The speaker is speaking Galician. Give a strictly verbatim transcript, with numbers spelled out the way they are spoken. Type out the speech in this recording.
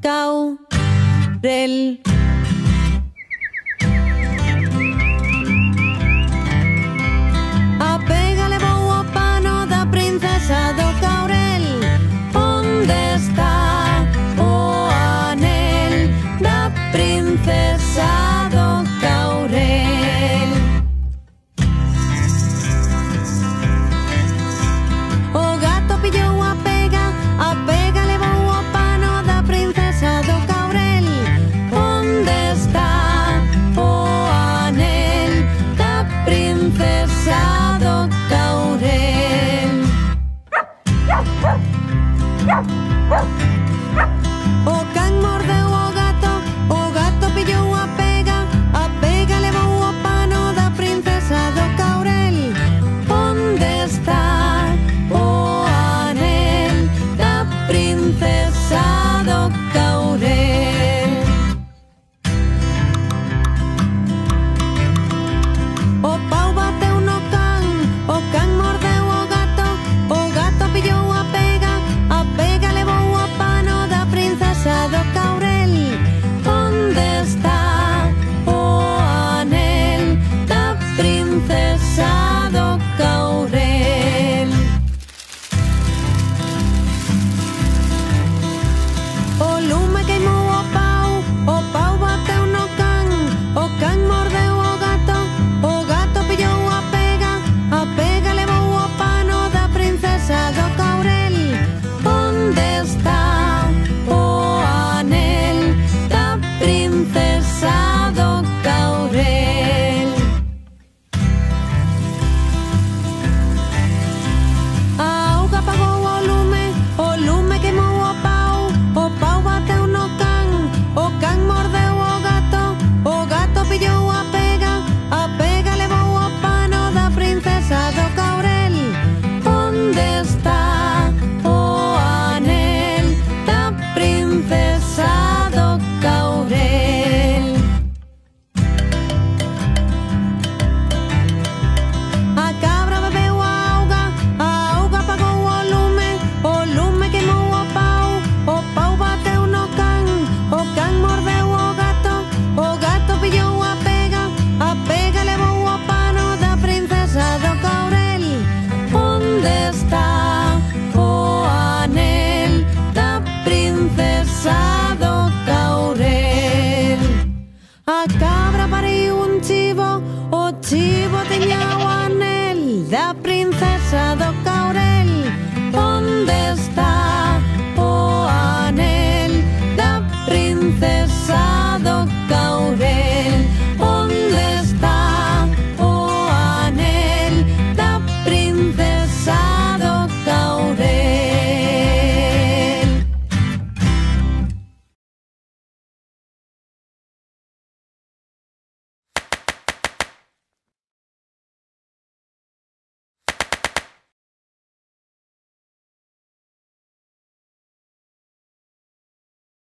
Caurel. Apégale vou ao pano da princesa do Caurel. Onde está o anel da princesa do Caurel? O gato pillou a pega, a pega levou ao pano da princesa do Caurel. Onde está o anel da princesa do Caurel? O can mordeu o gato, o gato pillou a pega, a pega levou ao pano da princesa do Caurel. Onde está o anel da princesa do Caurel? O pau bateu no can, o can mordeu o gato, o gato pillou a pega, a pega levou ao pano da princesa do Caurel. Onde está o anel da princesa do Caurel? O lume queimou o pau, o pau bateu no can, o can mordeu o gato, o gato pillou a pega, a pega levou ao pano da princesa do Caurel. Onde está o anel da princesa do Caurel? A auga apagou o lume, o lume queimou o pau, o pau bateu no can, o can mordeu o gato, o gato pillou a pega, a pega levou ao pano da princesa do Caurel. Onde está o anel da princesa do Caurel? A cabra bebeu a auga, a auga apagou o lume, o lume queimou o pau, o pau bateu no can, o can mordeu o gato, o gato pillou a pega, a pega levou ao pano da princesa do Caurel. Onde está o anel da princesa